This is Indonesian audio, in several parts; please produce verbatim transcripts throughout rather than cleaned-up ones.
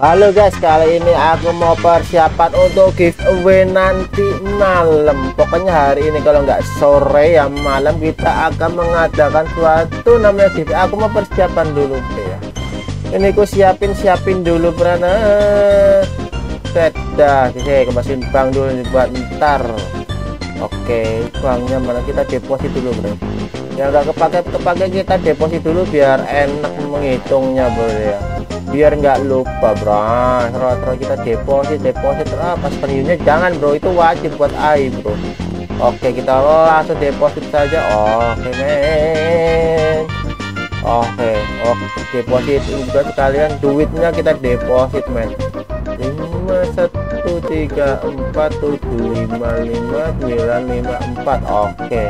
Halo guys, kali ini aku mau persiapan untuk giveaway nanti malam. Pokoknya hari ini kalau nggak sore ya malam kita akan mengadakan suatu namanya giveaway. Aku mau persiapan dulu ya. Ini aku siapin siapin dulu pernah. Sudah, oke, kemasin bank dulu buat ntar. Oke, banknya mana, kita deposit dulu bro. Yang nggak kepake kepake kita deposit dulu biar enak menghitungnya bro ya. Biar nggak lupa bro. Terus kita deposit deposit ah, pas penunjuknya jangan bro, itu wajib buat A I bro. Oke, kita langsung deposit saja. Oke men. Oke, oke, deposit juga sekalian duitnya kita deposit men. lima satu tiga empat tujuh lima lima sembilan lima empat. Oke,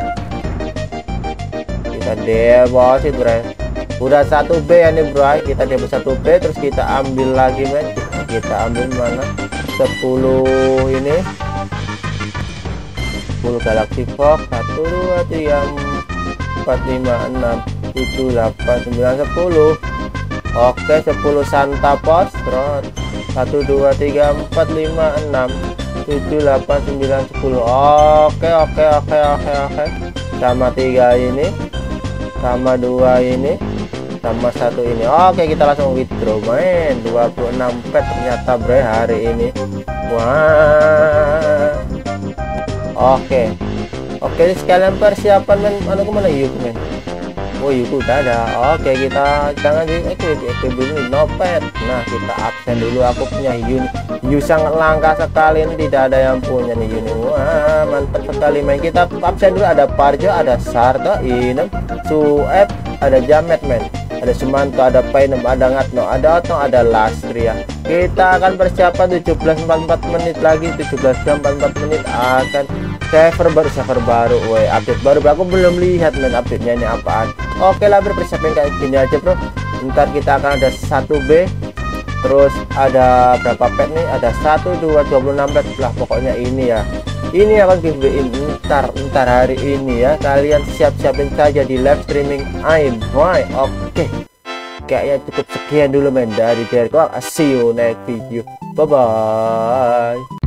kita deposit bro. Udah satu B ya nih bro, kita deposit satu B, terus kita ambil lagi men. Kita ambil mana, sepuluh ini, sepuluh Galaxy Fox. Satu dua tiga empat lima enam tujuh delapan sembilan sepuluh. Oke, sepuluh Santa Pos. Terus satu dua tiga empat lima enam tujuh delapan sembilan sepuluh. Oke oke oke oke oke, sama tiga ini, sama dua ini, sama satu ini. Oke, kita langsung withdraw main. Dua puluh enam pet ternyata bre hari ini. Wah, oke oke, sekalian persiapan men. Anu kemana yuk men? Oh yuk udah ada. Oke, kita jangan di equip dulu no pet. Nah, kita absen dulu. Aku punya Yun Yu sangat langka sekali, ini tidak ada yang punya nih Yun. Wah, mantap sekali main. Kita absen dulu. Ada Parjo, ada Sarto, Inem, Sueb, ada Jamet men, ada Sumanto, ada Painem, ada Ngatno, ada Otong, ada Lastria. Kita akan persiapan tujuh belas empat puluh empat menit lagi. Tujuh belas jam empat puluh empat menit akan server baru, server baru, woi, update baru. Aku belum lihat men update nya ini apaan. Oke lah, berpersiapan kayak gini aja bro. Ntar kita akan ada satu B, terus ada berapa pet nih, ada satu dua dua puluh enam pet lah pokoknya ini ya. Ini akan giveaway ntar ntar hari ini ya. Kalian siap-siapin saja di live streaming ain. Why? Oke, kayaknya cukup sekian dulu men dari Derko. See you next video. Bye bye.